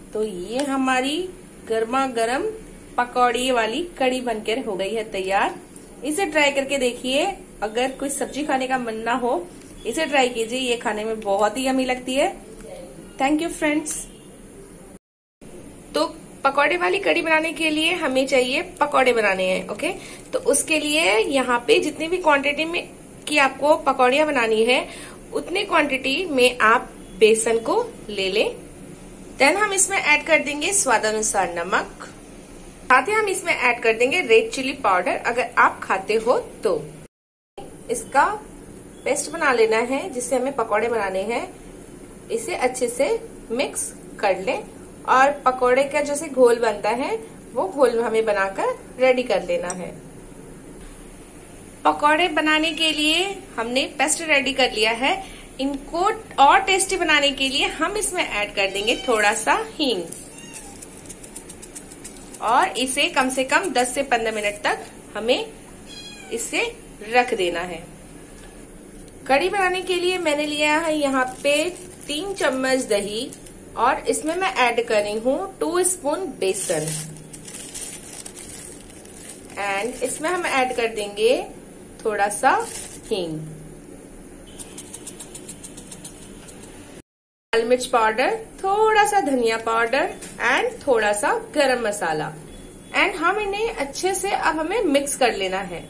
तो ये हमारी गर्मा गर्म पकौड़ी वाली कड़ी बनकर हो गई है तैयार। इसे ट्राई करके देखिए। अगर कोई सब्जी खाने का मन ना हो, इसे ट्राई कीजिए, ये खाने में बहुत ही यम्मी लगती है। Thank you friends. तो पकौड़े वाली कड़ी बनाने के लिए हमें चाहिए पकौड़े बनाने हैं। ओके, तो उसके लिए यहाँ पे जितनी भी क्वांटिटी में की आपको पकौड़ियाँ बनानी है, उतनी क्वांटिटी में आप बेसन को ले लें। देन हम इसमें ऐड कर देंगे स्वादानुसार नमक, साथ ही हम इसमें ऐड कर देंगे रेड चिली पाउडर अगर आप खाते हो तो। इसका पेस्ट बना लेना है जिससे हमें पकौड़े बनाने हैं। इसे अच्छे से मिक्स कर लें और पकौड़े का जैसे घोल बनता है वो घोल हमें बनाकर रेडी कर लेना है। पकौड़े बनाने के लिए हमने पेस्ट रेडी कर लिया है। इनको और टेस्टी बनाने के लिए हम इसमें ऐड कर देंगे थोड़ा सा हींग और इसे कम से कम 10 से 15 मिनट तक हमें इसे रख देना है। कड़ी बनाने के लिए मैंने लिया है यहाँ पे 3 चम्मच दही और इसमें मैं ऐड कर रही हूँ 2 स्पून बेसन एंड इसमें हम ऐड कर देंगे थोड़ा सा हींग, लाल मिर्च पाउडर, थोड़ा सा धनिया पाउडर एंड थोड़ा सा गरम मसाला एंड हम इन्हें अच्छे से अब हमें मिक्स कर लेना है।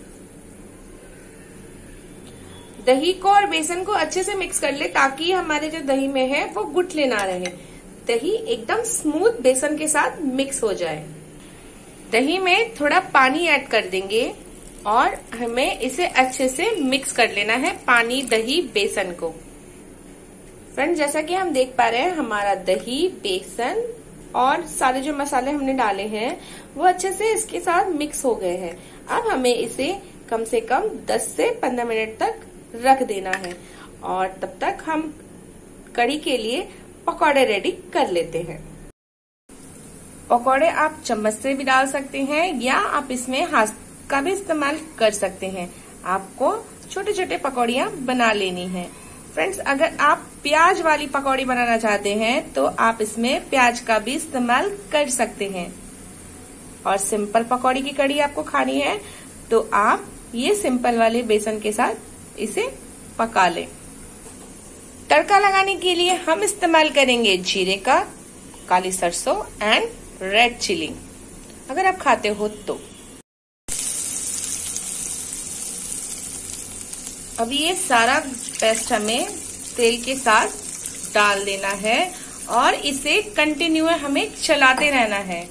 दही को और बेसन को अच्छे से मिक्स कर ले ताकि हमारे जो दही में है वो गुठली ना रहे। दही एकदम स्मूथ बेसन के साथ मिक्स हो जाए। दही में थोड़ा पानी ऐड कर देंगे और हमें इसे अच्छे से मिक्स कर लेना है, पानी दही बेसन को। फ्रेंड्स, जैसा कि हम देख पा रहे हैं हमारा दही, बेसन और सारे जो मसाले हमने डाले हैं वो अच्छे से इसके साथ मिक्स हो गए हैं। अब हमें इसे कम से कम 10 से 15 मिनट तक रख देना है और तब तक हम कड़ी के लिए पकौड़े रेडी कर लेते हैं। पकौड़े आप चम्मच से भी डाल सकते हैं या आप इसमें हाथ का भी इस्तेमाल कर सकते हैं। आपको छोटे छोटे पकौड़ियाँ बना लेनी है। फ्रेंड्स, अगर आप प्याज वाली पकौड़ी बनाना चाहते हैं तो आप इसमें प्याज का भी इस्तेमाल कर सकते हैं। और सिंपल पकौड़ी की कड़ी आपको खानी है तो आप ये सिंपल वाले बेसन के साथ इसे पका लें। तड़का लगाने के लिए हम इस्तेमाल करेंगे जीरे का, काली सरसों एंड रेड चिली अगर आप खाते हो तो। अब ये सारा पेस्ट हमें तेल के साथ डाल देना है और इसे कंटिन्यू हमें चलाते रहना है।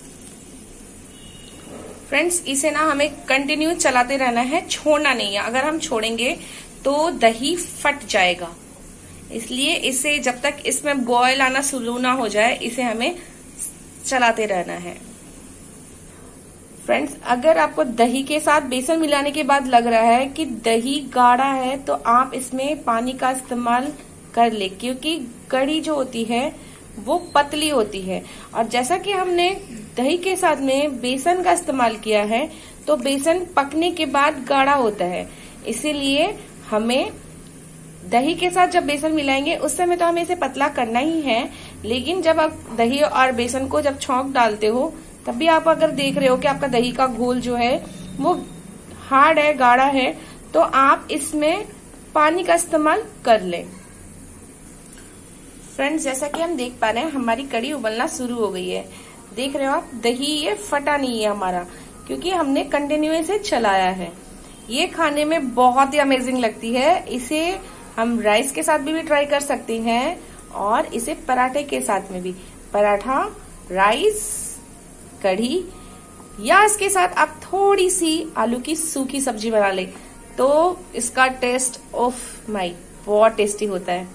फ्रेंड्स, इसे ना हमें कंटिन्यू चलाते रहना है, छोड़ना नहीं है। अगर हम छोड़ेंगे तो दही फट जाएगा, इसलिए इसे जब तक इसमें बॉयल आना शुरू ना हो जाए इसे हमें चलाते रहना है। फ्रेंड्स, अगर आपको दही के साथ बेसन मिलाने के बाद लग रहा है कि दही गाढ़ा है तो आप इसमें पानी का इस्तेमाल कर ले, क्योंकि कड़ी जो होती है वो पतली होती है और जैसा कि हमने दही के साथ में बेसन का इस्तेमाल किया है तो बेसन पकने के बाद गाढ़ा होता है। इसीलिए हमें दही के साथ जब बेसन मिलाएंगे उस समय तो हमें इसे पतला करना ही है, लेकिन जब आप दही और बेसन को जब छौंक डालते हो तब भी आप अगर देख रहे हो कि आपका दही का घोल जो है वो हार्ड है, गाढ़ा है, तो आप इसमें पानी का इस्तेमाल कर लें। फ्रेंड्स, जैसा कि हम देख पा रहे हैं हमारी कड़ी उबलना शुरू हो गई है। देख रहे हो आप, दही ये फटा नहीं है हमारा, क्योंकि हमने कंटिन्यू इसे चलाया है। ये खाने में बहुत ही अमेजिंग लगती है। इसे हम राइस के साथ भी ट्राई कर सकते हैं और इसे पराठे के साथ में भी, पराठा, राइस, कढ़ी या इसके साथ आप थोड़ी सी आलू की सूखी सब्जी बना ले तो इसका टेस्ट ऑफ माई बहुत टेस्टी होता है।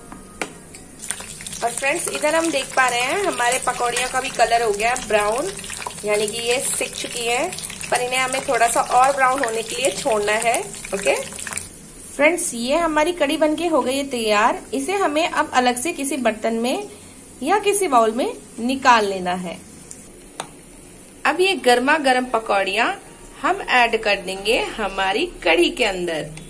और फ्रेंड्स, इधर हम देख पा रहे हैं हमारे पकौड़ियों का भी कलर हो गया ब्राउन, यानी कि ये सिक चुकी है, पर इन्हें हमें थोड़ा सा और ब्राउन होने के लिए छोड़ना है। ओके फ्रेंड्स, ये हमारी कड़ी बनके हो गई है तैयार। इसे हमें अब अलग से किसी बर्तन में या किसी बाउल में निकाल लेना है। अब ये गर्मा गर्म पकौड़ियाँ हम ऐड कर देंगे हमारी कड़ी के अंदर।